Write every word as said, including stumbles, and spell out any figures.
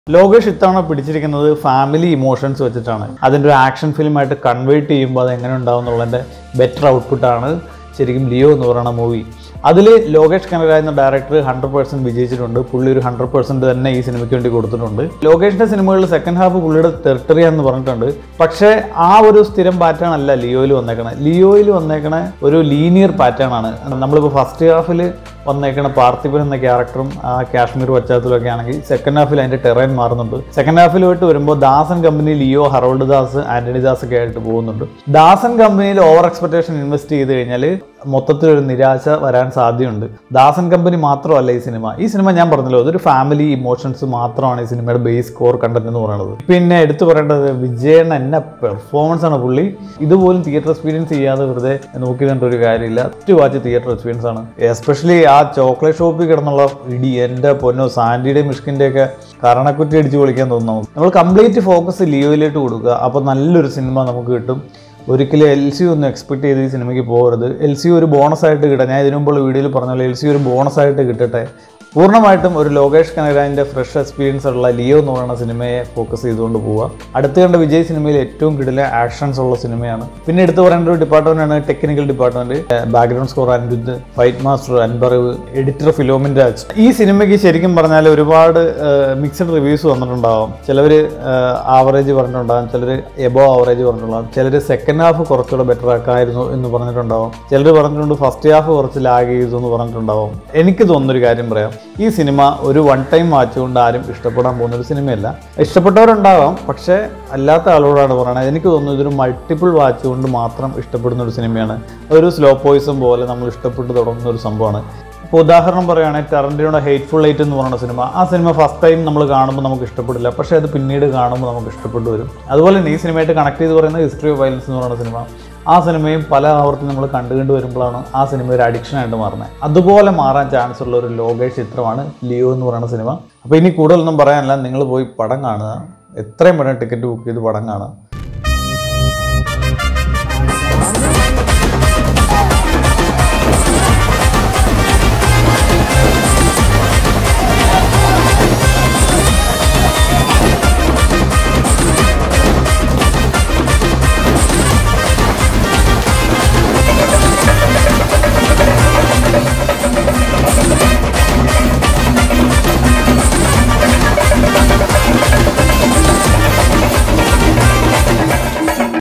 Lokesh ഇത്തവണ പിടിച്ചിരിക്കുന്നത് family emotions വെച്ചിട്ടാണ്. അതിൻ്റെ ഒരു ആക്ഷൻ ഫിലിമായിട്ട് കൺവേർട്ട് ചെയ്യുമ്പോൾ അത് എങ്ങനെ ഉണ്ടാവും എന്നുള്ളതിൻ്റെ ബെറ്റർ ഔട്ട്പുട്ടാണ് ശരിക്കും ലിയോ എന്ന് പറയുന്ന മൂവി. അതിൽ ലോകേഷ് കനകരാജ് എന്ന ഡയറക്ടർ ഹൺഡ്രഡ് പെർസെൻറ്റ് വിജയിച്ചിട്ടുണ്ട്. പുള്ളി ഒരു ഹൺഡ്രഡ് പെർസെൻറ്റ് തന്നെ ഈ സിനിമയ്ക്ക് വേണ്ടി കൊടുത്തിട്ടുണ്ട്. ലോകേഷിൻ്റെ സിനിമകളിൽ സെക്കൻഡ് ഹാഫ് പുള്ളിയുടെ ടെറിട്ടറി എന്ന് പറഞ്ഞിട്ടുണ്ട്. പക്ഷേ ആ ഒരു സ്ഥിരം പാറ്റേൺ അല്ല ലിയോയിൽ വന്നേക്കണേ. ലിയോയിൽ വന്നേക്കണ ഒരു ലീനിയർ പാറ്റേൺ ആണ്. നമ്മളിപ്പോൾ ഫസ്റ്റ് ഹാഫിൽ വന്നേക്കണ പാർത്ഥിപൻ എന്ന ക്യാരക്ടറും ആ കാശ്മീർ പശ്ചാത്തലമൊക്കെ ആണെങ്കിൽ സെക്കൻഡ് ഹാഫിൽ അതിൻ്റെ ടെറൈൻ മാറുന്നുണ്ട്. സെക്കൻഡ് ഹാഫിലോട്ട് വരുമ്പോൾ Dasan company Leo, Harold Das, Antony Das ഒക്കെ ആയിട്ട് പോകുന്നുണ്ട്. ദാസൻ കമ്പനിയിൽ ഓവർ എക്സ്പെക്ടേഷൻ ഇൻവെസ്റ്റ് ചെയ്ത് കഴിഞ്ഞാൽ മൊത്തത്തിലൊരു നിരാശ വരാൻ സാധ്യതയുണ്ട്. ദാസൻ കമ്പനി മാത്രമല്ല ഈ സിനിമ. ഈ സിനിമ ഞാൻ പറഞ്ഞല്ലോ, അതൊരു ഫാമിലി ഇമോഷൻസ് മാത്രമാണ് ഈ സിനിമയുടെ ബേസ് കോർ കണ്ടന്റ് എന്ന് പറയുന്നത്. പിന്നെ എടുത്തു പറയേണ്ടത് വിജയൻ എന്ന പെർഫോമൻസ് ആണ്. പുള്ളി ഇതുപോലും തിയേറ്റർ എക്സ്പീരിയൻസ് ചെയ്യാതെ വെറുതെ നോക്കി കണ്ട ഒരു കാര്യമില്ല. ടു വാച്ച് തിയേറ്റർ എക്സ്പീരിയൻസ് ആണ്. എസ്പെഷ്യലി ആ ചോക്ലേറ്റ് ഷോപ്പിൽ കിടന്നുള്ള ഇടി, എൻ്റെ പൊന്നോ, സാൻഡിയുടെയും മിഷ്കിൻ്റെ ഒക്കെ കരണക്കുറ്റി അടിച്ച് പൊളിക്കാൻ തോന്നുന്നു. നമ്മൾ കംപ്ലീറ്റ് ഫോക്കസ് ലിയോയിലേക്ക് കൊടുക്കുക, അപ്പോൾ നല്ലൊരു സിനിമ നമുക്ക് കിട്ടും. ഒരിക്കലും എൽ സി ഒന്നും എക്സ്പെക്ട് ചെയ്ത് ഈ സിനിമയ്ക്ക് പോകരുത്. എൽ സി ഒരു ബോണസായിട്ട് കിട്ടാം. ഞാൻ ഇതിനു മുമ്പുള്ള വീഡിയോയിൽ പറഞ്ഞല്ലോ, എൽ സി ഒരു ബോണസായിട്ട് കിട്ടട്ടെ. പൂർണ്ണമായിട്ടും ഒരു ലോകേഷ് കനകരാജിൻ്റെ ഫ്രഷ് എക്സ്പീരിയൻസ് ഉള്ള ലിയോ എന്ന് പറയുന്ന സിനിമയെ ഫോക്കസ് ചെയ്തുകൊണ്ട് പോവുക. അടുത്ത് കണ്ട വിജയ് സിനിമയിൽ ഏറ്റവും കിടിലൻ ആക്ഷൻസ് ഉള്ള സിനിമയാണ്. പിന്നെ എടുത്തു പറയേണ്ട ഒരു ഡിപ്പാർട്ട്മെൻറ്റാണ് technical department. Background score anirudh, fight master Anbariv, editor Philomin Raj. ഈ സിനിമയ്ക്ക് ശരിക്കും പറഞ്ഞാൽ ഒരുപാട് മിക്സഡ് റിവ്യൂസ് വന്നിട്ടുണ്ടാവും. ചിലവർ ആവറേജ് പറഞ്ഞിട്ടുണ്ടാകും, ചിലർ എബോ ആവറേജ് പറഞ്ഞിട്ടുണ്ടാകും, ചിലർ സെക്കൻഡ് ഹാഫ് കുറച്ചുകൂടെ ബെറ്റർ ആക്കായിരുന്നു എന്ന് പറഞ്ഞിട്ടുണ്ടാവും, ചിലർ പറഞ്ഞിട്ടുണ്ട് ഫസ്റ്റ് ഹാഫ് കുറച്ച് ലാഗ് ചെയ്തു എന്ന് പറഞ്ഞിട്ടുണ്ടാവും. എനിക്ക് തോന്നുന്നൊരു കാര്യം പറയാം, ഈ സിനിമ ഒരു വൺ ടൈം വാച്ച് കൊണ്ട് ആരും ഇഷ്ടപ്പെടാൻ പോകുന്ന ഒരു സിനിമയല്ല. ഇഷ്ടപ്പെട്ടവരുണ്ടാവാം, പക്ഷേ അല്ലാത്ത ആളോടാണ് പറയുന്നത്. എനിക്ക് തോന്നുന്നു ഇതൊരു മൾട്ടിപ്പിൾ വാച്ച് കൊണ്ട് മാത്രം ഇഷ്ടപ്പെടുന്ന ഒരു സിനിമയാണ്. ഒരു സ്ലോ പോയിസം പോലെ നമ്മൾ ഇഷ്ടപ്പെട്ട് തുടങ്ങുന്ന ഒരു സംഭവമാണ്. ഇപ്പോൾ ഉദാഹരണം പറയുകയാണെങ്കിൽ ടാരന്റിനോയുടെ ഹേറ്റ്ഫുൾ എയ്റ്റ് എന്ന് പറയുന്ന സിനിമ, ആ സിനിമ ഫസ്റ്റ് ടൈം നമ്മൾ കാണുമ്പോൾ നമുക്ക് ഇഷ്ടപ്പെടില്ല, പക്ഷേ അത് പിന്നീട് കാണുമ്പോൾ നമുക്ക് ഇഷ്ടപ്പെട്ടു വരും. അതുപോലെ തന്നെ ഈ സിനിമയായിട്ട് കണക്ട് ചെയ്ത് പറയുന്ന ഹിസ്റ്ററി ഓഫ് വയലൻസ് എന്ന് പറയുന്ന സിനിമ, ആ സിനിമയും പല ആവർത്തി നമ്മൾ കണ്ടു കണ്ടു വരുമ്പോഴാണ് ആ സിനിമ ഒരു അഡിക്ഷനായിട്ട് മാറുന്നത്. അതുപോലെ മാറാൻ ചാൻസ് ഉള്ള ഒരു ലോകേഷ് ചിത്രമാണ് ലിയോ എന്ന് പറയുന്ന സിനിമ. അപ്പോൾ ഇനി കൂടുതലൊന്നും പറയാനില്ല, നിങ്ങൾ പോയി പടം കാണുക. എത്രയും പെട്ടെന്ന് ടിക്കറ്റ് ബുക്ക് ചെയ്ത് പടം കാണുക.